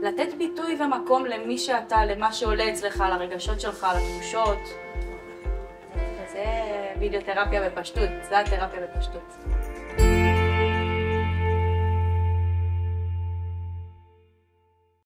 לתת ביטוי ומקום למי שאתה, למה שעולה אצלך, לרגשות שלך, לתחושות. זה וידאותרפיה בפשטות, זה התרפיה בפשטות.